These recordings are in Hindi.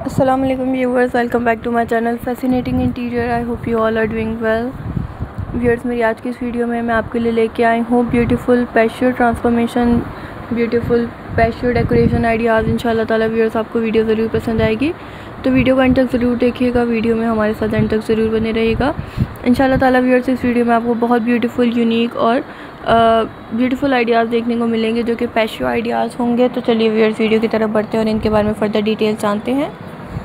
Assalamu alaikum viewers, welcome back to my channel fascinating interior. I hope you all are doing well. Viewers, मेरी आज की इस वीडियो में मैं आपके लिए लेके आई हूँ beautiful patio transformation, beautiful patio decoration ideas. इंशाल्लाह ताला व्यूअर्स आपको वीडियो ज़रूर पसंद आएगी, तो वीडियो को एंड तक ज़रूर देखिएगा। वीडियो में हमारे साथ एंड तक ज़रूर बने रहिएगा। इंशाल्लाह ताला व्यूअर्स इस वीडियो में आपको बहुत ब्यूटीफुल, यूनिक और ब्यूटीफुल आइडियाज़ देखने को मिलेंगे जो कि पैशियो आइडियाज़ होंगे। तो चलिए व्यूअर्स वीडियो की तरफ बढ़ते हैं और इनके बारे में फ़र्दर डिटेल्स जानते हैं।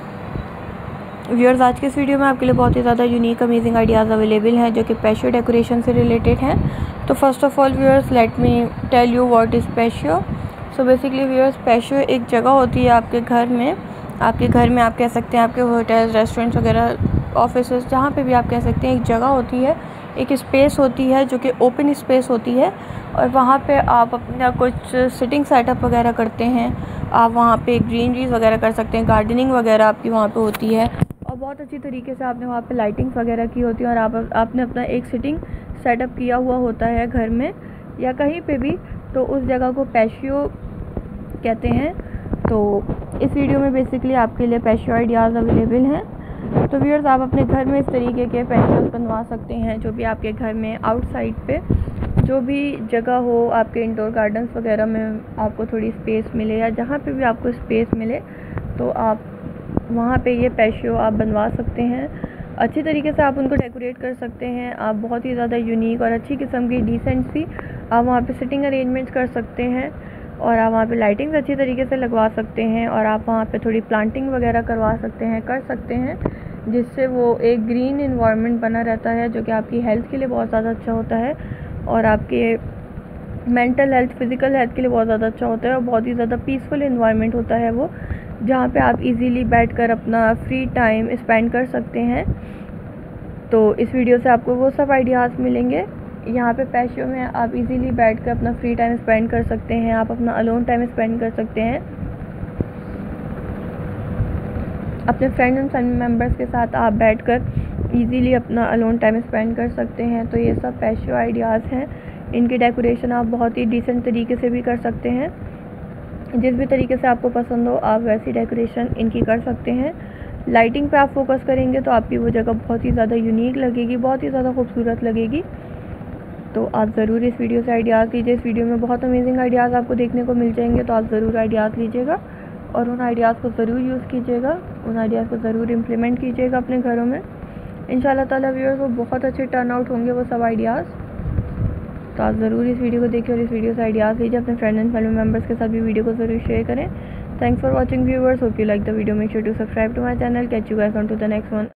व्यूअर्स, आज के इस वीडियो में आपके लिए बहुत ही ज़्यादा यूनिक अमेजिंग आइडियाज़ अवेलेबल हैं जो कि पैशियो डेकोरेशन से रिलेटेड हैं। तो first of all viewers, let me tell you what is patio. So basically viewers, patio एक जगह होती है आपके घर में आप कह सकते हैं, आपके होटल्स, रेस्टोरेंट्स वगैरह, ऑफिसेस, जहाँ पे भी आप कह सकते हैं, एक जगह होती है, एक स्पेस होती है जो कि ओपन स्पेस होती है, और वहाँ पे आप अपना कुछ सिटिंग सेटअप वगैरह करते हैं। आप वहाँ पे ग्रीनरीज वगैरह कर सकते हैं, गार्डनिंग वगैरह आपकी वहाँ पे होती है, और बहुत अच्छी तरीके से आपने वहाँ पे लाइटिंग्स वगैरह की होती है, और आपने अपना एक सिटिंग सेटअप किया हुआ होता है घर में या कहीं पे भी। तो उस जगह को पैशियो कहते हैं। तो इस वीडियो में बेसिकली आपके लिए पैशियो आइडियाज़ अवेलेबल हैं। तो व्यूअर्स, आप अपने घर में इस तरीके के पैशियोज बनवा सकते हैं। जो भी आपके घर में आउटसाइड पे जो भी जगह हो, आपके इंडोर गार्डन्स वगैरह में आपको थोड़ी स्पेस मिले, या जहाँ पे भी आपको स्पेस मिले, तो आप वहाँ पे ये पैशियो आप बनवा सकते हैं। अच्छी तरीके से आप उनको डेकोरेट कर सकते हैं। आप बहुत ही ज़्यादा यूनिक और अच्छी किस्म की डिसेंट सी आप वहाँ पे सिटिंग अरेंजमेंट्स कर सकते हैं, और आप वहाँ पे लाइटिंग्स अच्छी तरीके से लगवा सकते हैं, और आप वहाँ पे थोड़ी प्लांटिंग वगैरह करवा सकते हैं, कर सकते हैं, जिससे वो एक ग्रीन इन्वायरमेंट बना रहता है जो कि आपकी हेल्थ के लिए बहुत ज़्यादा अच्छा होता है, और आपके मेंटल हेल्थ, फिज़िकल हेल्थ के लिए बहुत ज़्यादा अच्छा होता है, और बहुत ही ज़्यादा पीसफुल इन्वायरमेंट होता है वो, जहाँ पे आप इजीली बैठकर अपना फ्री टाइम स्पेंड कर सकते हैं। तो इस वीडियो से आपको वो सब आइडियाज़ मिलेंगे। यहाँ पे पैशियो में आप इजीली बैठकर अपना फ्री टाइम स्पेंड कर सकते हैं, आप अपना अलोन टाइम स्पेंड कर सकते हैं, अपने फ्रेंड्स एंड फैमिली मेम्बर्स के साथ आप बैठकर इजीली अपना अलोन टाइम स्पेंड कर सकते हैं। तो ये सब पैशियो आइडियाज़ हैं। इनकी डेकोरेशन आप बहुत ही डिसेंट तरीके से भी कर सकते हैं। जिस भी तरीके से आपको पसंद हो आप वैसी डेकोरेशन इनकी कर सकते हैं। लाइटिंग पे आप फोकस करेंगे तो आपकी वो जगह बहुत ही ज़्यादा यूनिक लगेगी, बहुत ही ज़्यादा खूबसूरत लगेगी। तो आप ज़रूर इस वीडियो से आइडियाज़ लीजिए। इस वीडियो में बहुत अमेजिंग आइडियाज़ आपको देखने को मिल जाएंगे, तो आप ज़रूर आइडियाज़ लीजिएगा और उन आइडियाज़ को ज़रूर यूज़ कीजिएगा, उन आइडियाज़ को ज़रूर इम्प्लीमेंट कीजिएगा अपने घरों में। इंशाल्लाह ताला व्यूअर्स, वो बहुत अच्छे टर्न आउट होंगे वो सब आइडियाज़। तो आप ज़रूर इस वीडियो को देखिए और इस वीडियो से आइडियाज़ लीजिए। अपने फ्रेंड एंड फैमिली मेम्बर्स के साथ भी वीडियो को ज़रूर शेयर करें। Thanks for watching viewers, hope you like the video. Make sure to subscribe to my channel. Catch you guys on to the next one.